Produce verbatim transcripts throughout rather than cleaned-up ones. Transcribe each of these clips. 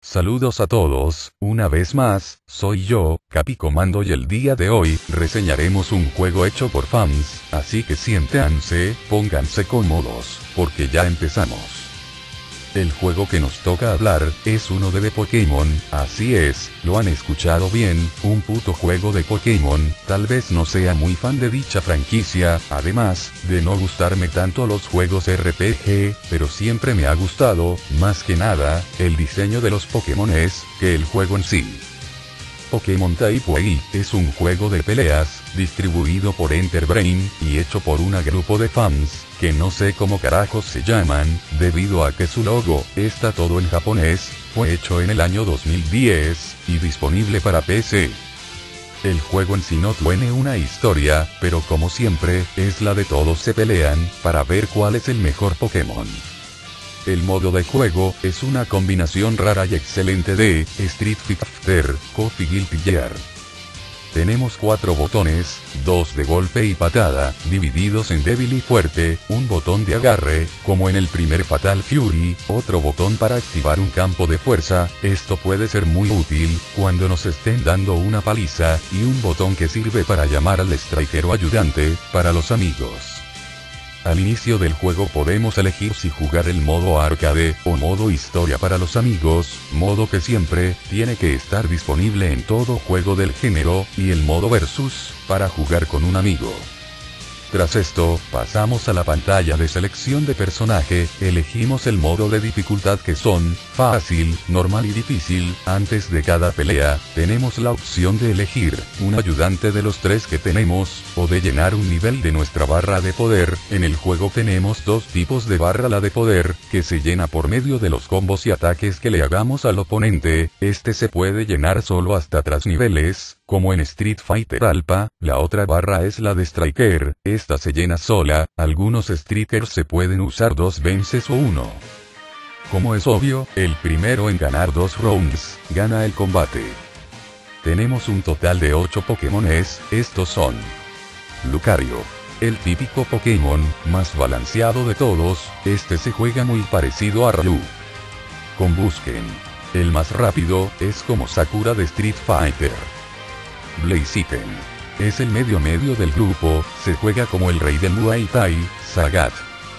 Saludos a todos, una vez más, soy yo, Capi Comando y el día de hoy, reseñaremos un juego hecho por fans, así que siéntanse, pónganse cómodos, porque ya empezamos. El juego que nos toca hablar, es uno de, de Pokémon, así es, lo han escuchado bien, un puto juego de Pokémon. Tal vez no sea muy fan de dicha franquicia, además, de no gustarme tanto los juegos R P G, pero siempre me ha gustado, más que nada, el diseño de los Pokémones, que el juego en sí. Pokémon Type A es un juego de peleas, distribuido por Enterbrain, y hecho por un grupo de fans, que no sé cómo carajos se llaman, debido a que su logo está todo en japonés. Fue hecho en el año dos mil diez, y disponible para P C. El juego en sí no tiene una historia, pero como siempre, es la de todos se pelean, para ver cuál es el mejor Pokémon. El modo de juego, es una combinación rara y excelente de Street Fighter, K O F y Guilty Gear. Tenemos cuatro botones, dos de golpe y patada, divididos en débil y fuerte, un botón de agarre, como en el primer Fatal Fury, otro botón para activar un campo de fuerza, esto puede ser muy útil, cuando nos estén dando una paliza, y un botón que sirve para llamar al striker o ayudante, para los amigos. Al inicio del juego podemos elegir si jugar el modo arcade, o modo historia para los amigos, modo que siempre, tiene que estar disponible en todo juego del género, y el modo versus, para jugar con un amigo. Tras esto, pasamos a la pantalla de selección de personaje, elegimos el modo de dificultad que son, fácil, normal y difícil. Antes de cada pelea, tenemos la opción de elegir, un ayudante de los tres que tenemos, o de llenar un nivel de nuestra barra de poder. En el juego tenemos dos tipos de barra: la de poder, que se llena por medio de los combos y ataques que le hagamos al oponente, este se puede llenar solo hasta tras niveles, como en Street Fighter Alpha. La otra barra es la de Striker, esta se llena sola, algunos Strikers se pueden usar dos veces o uno. Como es obvio, el primero en ganar dos rounds, gana el combate. Tenemos un total de ocho Pokémones, estos son: Lucario, el típico Pokémon, más balanceado de todos, este se juega muy parecido a Ryu. Combusken, el más rápido, es como Sakura de Street Fighter. Blaziken, es el medio medio del grupo, se juega como el rey del Muay Thai. Sagat,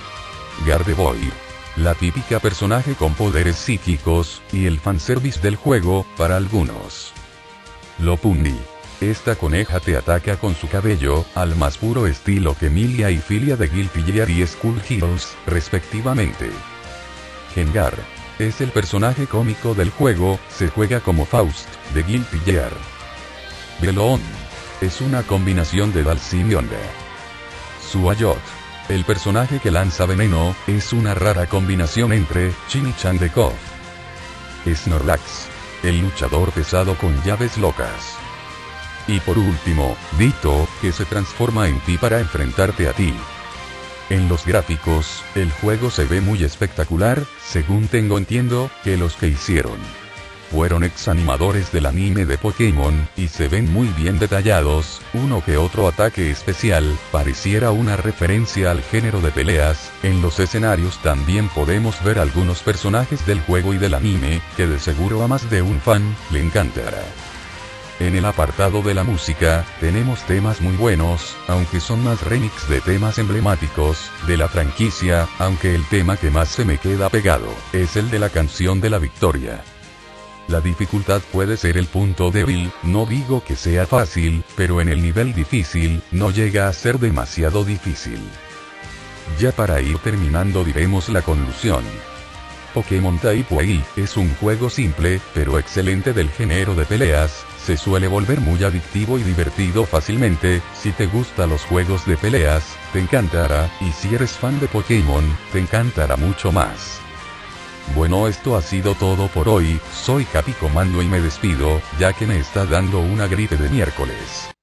Gardevoir, la típica personaje con poderes psíquicos, y el fanservice del juego, para algunos. Lopunny, esta coneja te ataca con su cabello, al más puro estilo que Milia y Filia de Guilty Gear y Skull Heroes, respectivamente. Gengar, es el personaje cómico del juego, se juega como Faust, de Guilty Gear. Belon, es una combinación de Dalsim y Onda. Suayot, el personaje que lanza veneno, es una rara combinación entre Chini-chan de K O F. Snorlax, el luchador pesado con llaves locas. Y por último, Ditto, que se transforma en ti para enfrentarte a ti. En los gráficos, el juego se ve muy espectacular, según tengo entiendo, que los que hicieron fueron ex animadores del anime de Pokémon, y se ven muy bien detallados. Uno que otro ataque especial, pareciera una referencia al género de peleas. En los escenarios también podemos ver algunos personajes del juego y del anime, que de seguro a más de un fan le encantará. En el apartado de la música, tenemos temas muy buenos, aunque son más remix de temas emblemáticos de la franquicia, aunque el tema que más se me queda pegado, es el de la canción de la victoria. La dificultad puede ser el punto débil, no digo que sea fácil, pero en el nivel difícil, no llega a ser demasiado difícil. Ya para ir terminando diremos la conclusión. Pokémon Type A es un juego simple, pero excelente del género de peleas, se suele volver muy adictivo y divertido fácilmente. Si te gustan los juegos de peleas, te encantará, y si eres fan de Pokémon, te encantará mucho más. Bueno, esto ha sido todo por hoy, soy Capi Comando y me despido, ya que me está dando una gripe de miércoles.